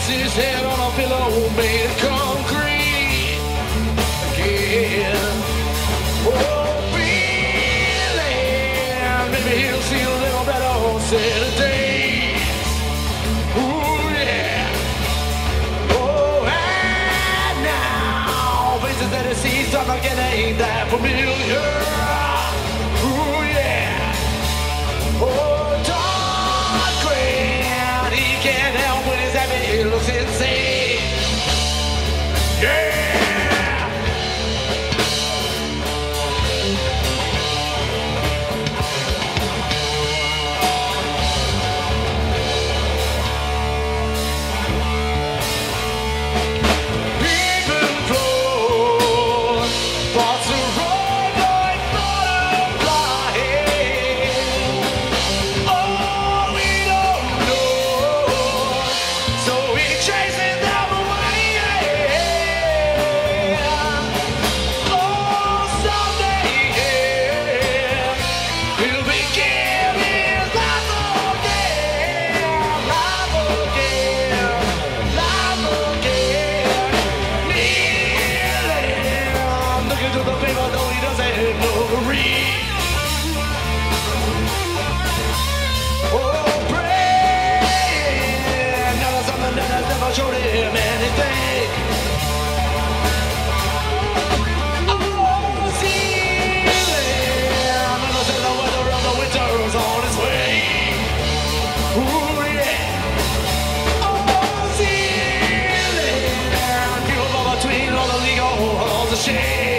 his head on a pillow made of concrete again. Oh, feeling, maybe he'll see a little better Saturdays. Ooh, yeah. Oh, and now faces that he sees start not getting that familiar. Ooh, yeah. Oh, dark gray, and he can't help when he's happy. He looks insane. Yeah. Showed him anything. Oh, ceiling, I'm gonna say the weather of the winter's on its way. Ooh, yeah. Oh, ceiling, people between all the legal halls of shame.